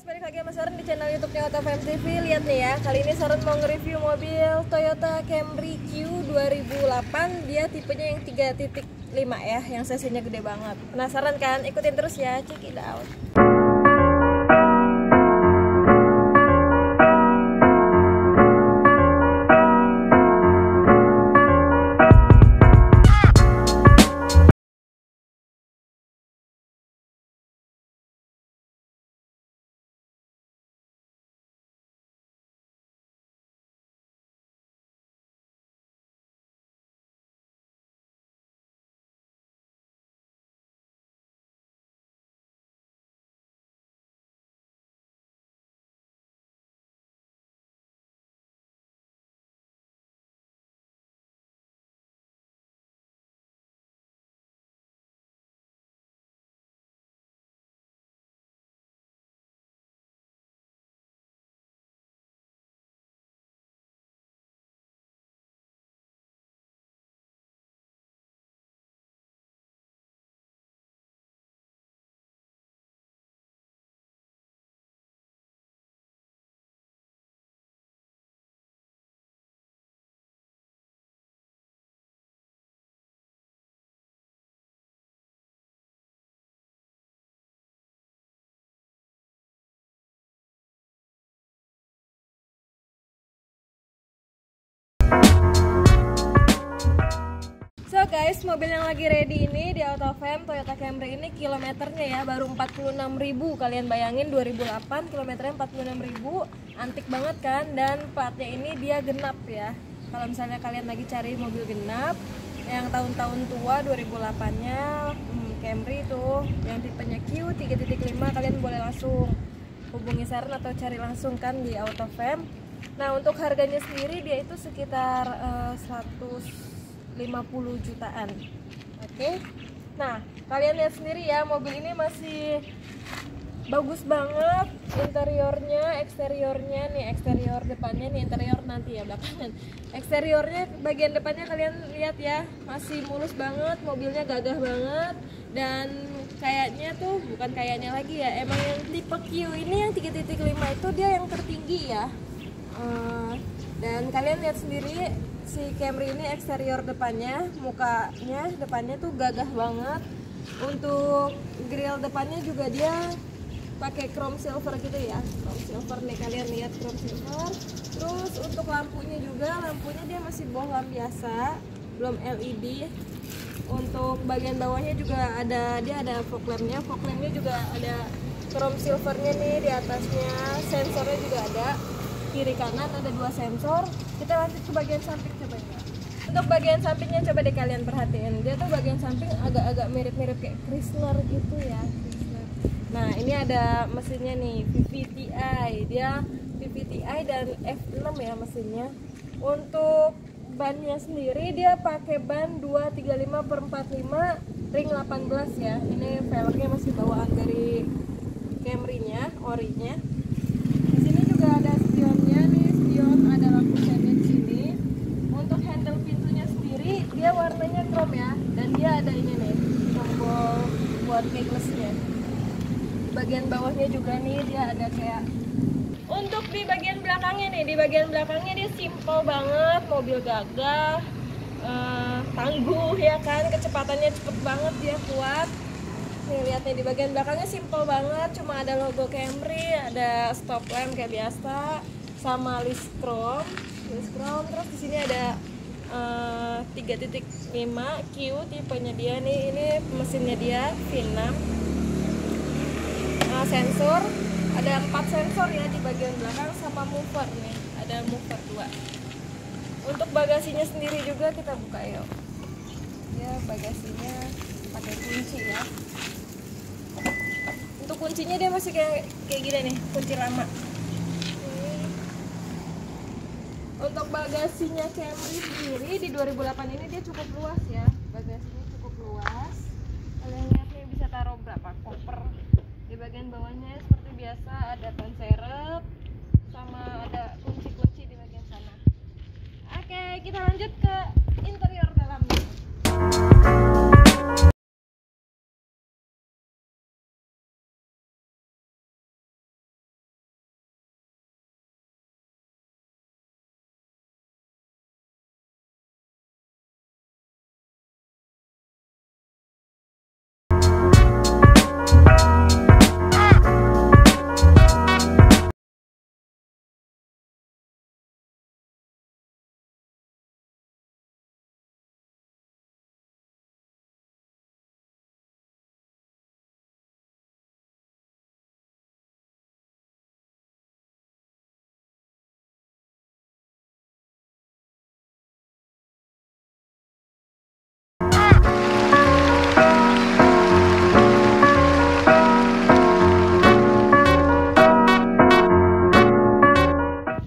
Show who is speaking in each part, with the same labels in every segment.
Speaker 1: balik lagi sama Sharon di channel YouTube-nya AutoFM TV. Lihat nih ya, kali ini Sharon mau nge-review mobil Toyota Camry Q 2008. Dia tipenya yang 3.5 ya, yang cc-nya gede banget. Penasaran kan? Ikutin terus ya, check it out. So guys, mobil yang lagi ready ini di AutoFM Toyota Camry ini kilometernya ya baru 46.000. Kalian bayangin 2008 kilometernya 46.000, antik banget kan. Dan platnya ini dia genap ya. Kalau misalnya kalian lagi cari mobil genap yang tahun-tahun tua 2008-nya Camry tuh yang tipenya Q 3.5, kalian boleh langsung hubungi Sharon atau cari langsung kan di AutoFM. Nah, untuk harganya sendiri dia itu sekitar 150 jutaan. Oke. Nah, kalian lihat sendiri ya, mobil ini masih bagus banget interiornya, eksteriornya nih, eksterior depannya nih, interior nanti ya belakangan. Eksteriornya bagian depannya kalian lihat ya, masih mulus banget, mobilnya gagah banget. Dan kayaknya tuh bukan kayaknya lagi ya, emang yang tipe Q ini yang 3.5 itu dia yang tertinggi ya. Dan kalian lihat sendiri si Camry ini eksterior depannya, mukanya depannya tuh gagah banget. Untuk grill depannya juga dia pakai chrome silver gitu ya, chrome silver nih, kalian lihat chrome silver. Terus untuk lampunya juga, lampunya dia masih bohlam biasa, belum LED. Untuk bagian bawahnya juga ada, dia ada fog lampnya juga ada chrome silvernya nih di atasnya. Sensornya juga ada, kiri kanan ada 2 sensor. Kita lanjut ke bagian samping coba ya. Untuk bagian sampingnya coba deh kalian perhatiin, dia tuh bagian samping agak-agak mirip-mirip kayak Chrysler gitu ya, Chrysler. Nah, ini ada mesinnya nih, VVTi, dia VVTi dan F6 ya mesinnya. Untuk bannya sendiri dia pakai ban 235/45 ring 18 ya. Ini velgnya masih bawaan dari Camry-nya, orinya. Di sini juga ada spionnya nih, spion, ada lampu signage sini. Untuk handle pintunya sendiri dia warnanya chrome ya, dan dia ada ini nih, tombol buat keyless-nya. Bagian bawahnya juga nih dia ada kayak. Untuk di bagian belakangnya nih, di bagian belakangnya dia simple banget, mobil gagah, tangguh ya kan, kecepatannya cepet banget, dia kuat. Nih lihat nih, di bagian belakangnya simple banget, cuma ada logo Camry, ada stop lamp kayak biasa, sama list chrome. Terus di sini ada 3.5 Q tipenya dia nih, ini mesinnya dia V6. Sensor ada 4 sensor ya di bagian belakang, sama mover nih, ada mover 2. Untuk bagasinya sendiri juga kita buka yuk. Ya, bagasinya pakai kunci ya. Untuk kuncinya dia masih kayak gini nih, kunci lama. Untuk bagasinya Camry sendiri di 2008 ini dia cukup luas ya, bagasinya cukup luas. Kalian lihat nih, bisa taruh berapa koper. Di bagian bawahnya seperti biasa ada ban serep, sama ada kunci-kunci di bagian sana. Oke, kita lanjut ke interior dalamnya.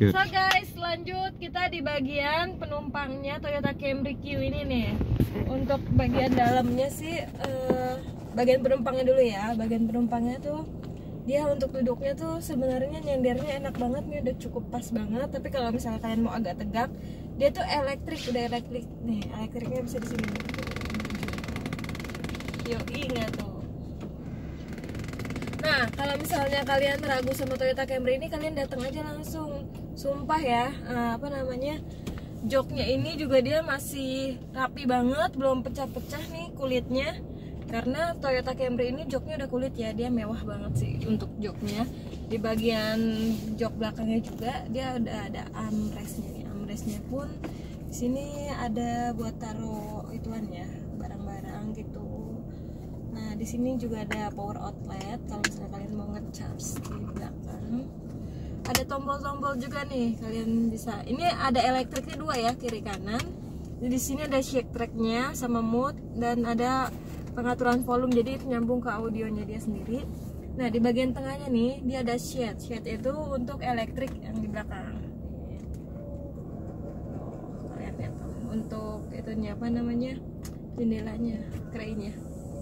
Speaker 2: Yuk.
Speaker 1: So guys, lanjut kita di bagian penumpangnya Toyota Camry Q ini nih. Untuk bagian dalamnya sih, bagian penumpangnya dulu ya. Bagian penumpangnya tuh dia untuk duduknya tuh sebenarnya nyendernya enak banget nih, udah cukup pas banget. Tapi kalau misalnya kalian mau agak tegak, dia tuh elektrik, udah elektrik nih. Elektriknya bisa di sini. Yoi nggak tuh? Nah, kalau misalnya kalian ragu sama Toyota Camry ini, kalian datang aja langsung. Sumpah ya, joknya ini juga dia masih rapi banget, belum pecah-pecah nih kulitnya. Karena Toyota Camry ini joknya udah kulit ya, dia mewah banget sih untuk joknya. Di bagian jok belakangnya juga dia udah ada armrestnya nih. Armrestnya pun di sini ada buat taruh ituan ya, barang-barang gitu. Nah, di sini juga ada power outlet kalau misalnya kalian mau ngecharge di belakang. Ada tombol-tombol juga nih, kalian bisa. Ini ada elektriknya dua ya, kiri kanan. Di sini ada shake tracknya sama mode, dan ada pengaturan volume, jadi nyambung ke audionya dia sendiri. Nah, di bagian tengahnya nih dia ada shade. Shade itu untuk elektrik yang di belakang. Kalian lihat tuh, untuk itunya apa namanya, jendelanya, kerennya.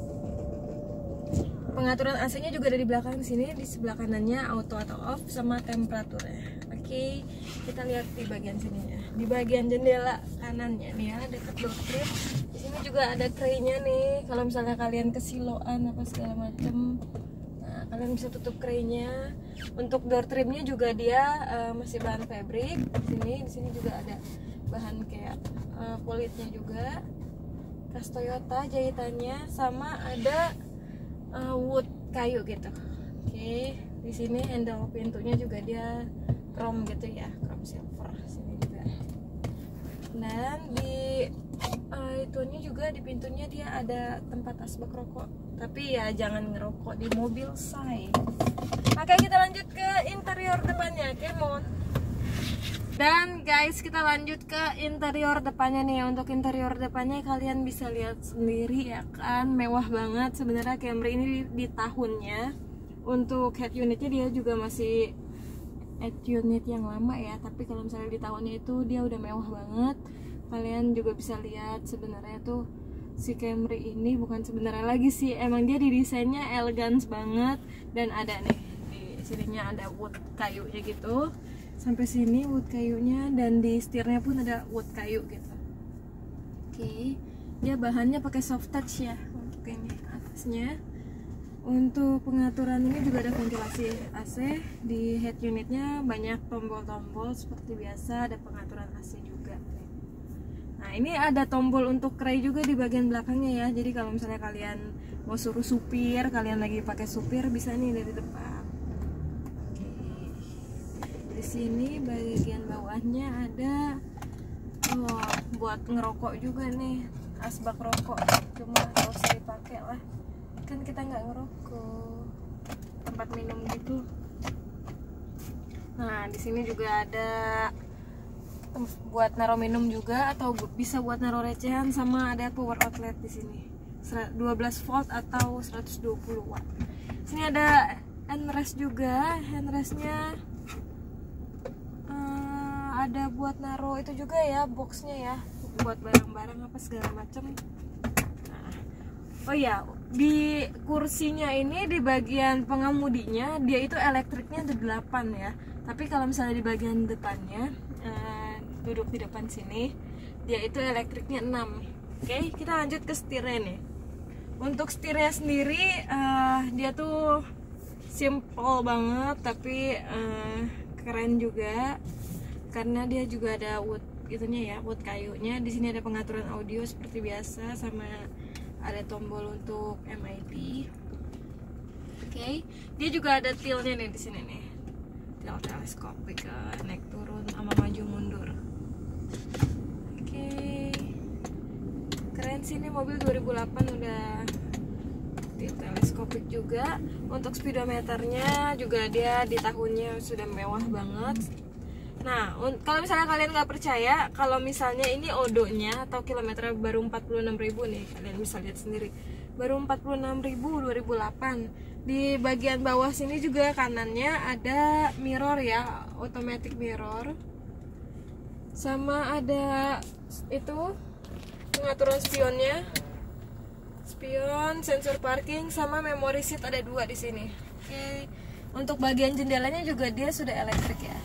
Speaker 1: Pengaturan AC-nya juga ada di belakang sini. Di sebelah kanannya auto atau off sama temperaturnya. Oke, kita lihat di bagian sininya. Di bagian jendela kanannya nih ya, dekat door trim. Di sini juga ada kraynya nih. Kalau misalnya kalian kesiloan apa segala macem, nah, kalian bisa tutup kraynya. Untuk door trimnya juga dia masih bahan fabric. Di sini juga ada bahan kayak politnya juga. Khas Toyota jahitannya, sama ada wood kayu gitu. Oke, di sini handle pintunya juga dia chrome gitu ya, chrome silver sini juga. Dan di itunya juga, di pintunya dia ada tempat asbak rokok. Tapi ya jangan ngerokok di mobil say. Oke, kita lanjut ke interior depannya, come on. Dan guys, kita lanjut ke interior depannya nih. Untuk interior depannya kalian bisa lihat sendiri ya kan, mewah banget sebenarnya Camry ini di tahunnya. Untuk head unitnya dia juga masih head unit yang lama ya, tapi kalau misalnya di tahunnya itu dia udah mewah banget. Kalian juga bisa lihat sebenarnya tuh si Camry ini bukan sebenarnya lagi sih, emang dia didesainnya elegans banget. Dan ada nih di sininya ada wood kayunya gitu. Sampai sini wood kayunya, dan di setirnya pun ada wood kayu gitu. Oke, dia bahannya pakai soft touch ya untuk ini atasnya. Untuk pengaturan ini juga ada ventilasi AC. Di head unitnya banyak tombol-tombol seperti biasa, ada pengaturan AC juga. Nah, ini ada tombol untuk kray juga di bagian belakangnya ya. Jadi kalau misalnya kalian mau suruh supir, kalian lagi pakai supir, bisa nih dari depan. Di sini bagian bawahnya ada buat ngerokok juga nih, asbak rokok. Cuma nggak usah dipakai lah, kan kita nggak ngerokok. Tempat minum gitu. Nah, di sini juga ada buat naruh minum juga, atau bisa buat naruh recehan, sama ada power outlet di sini. 12 volt atau 120 watt. Sini ada handrest juga, handrestnya ada buat naruh itu juga ya, boxnya ya, buat barang-barang apa segala macam. Nah, oh ya, di kursinya ini di bagian pengemudinya dia itu elektriknya ada 8 ya. Tapi kalau misalnya di bagian depannya, duduk di depan sini, dia itu elektriknya 6. Oke, kita lanjut ke setirnya nih. Untuk setirnya sendiri dia tuh simple banget, tapi keren juga. Karena dia juga ada wood itunya ya, wood kayunya. Di sini ada pengaturan audio seperti biasa, sama ada tombol untuk MID. Oke, dia juga ada tilnya nih di sini nih, til teleskopik, naik turun sama maju mundur. Oke, keren sih, ini mobil 2008 udah til teleskopik juga. Untuk speedometernya juga dia di tahunnya sudah mewah banget. Nah, kalau misalnya kalian nggak percaya, kalau misalnya ini odonya atau kilometer baru 46.000 nih, kalian bisa lihat sendiri. baru 46.000 2008. Di bagian bawah sini juga kanannya ada mirror ya, automatic mirror. Sama ada itu pengaturan spionnya. Spion, sensor parking, sama memory seat ada 2 di sini. Oke. Untuk bagian jendelanya juga dia sudah elektrik ya.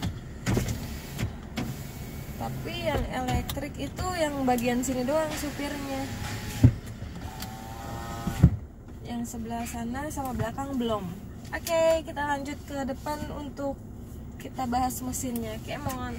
Speaker 1: Tapi yang elektrik itu yang bagian sini doang supirnya. Yang sebelah sana sama belakang belum. Oke, kita lanjut ke depan untuk kita bahas mesinnya. Come on.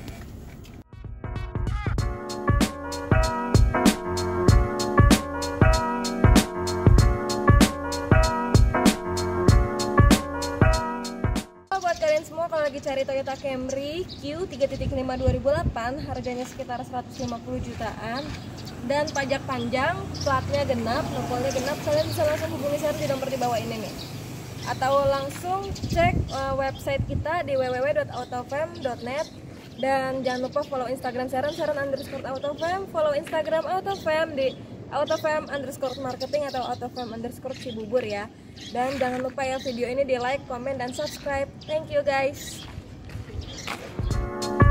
Speaker 1: Buat kalian semua kalau lagi cari Toyota Camry Q 3.5 2008, harganya sekitar 150 jutaan dan pajak panjang, platnya genap, nopolnya genap, kalian bisa langsung hubungi saya di nomor di bawah ini nih. Atau langsung cek website kita di www.autofam.net. Dan jangan lupa follow Instagram @autofam, follow Instagram Autofam di autofam_marketing atau autofam_cibubur ya. Dan jangan lupa ya video ini di like, komen, dan subscribe. Thank you guys.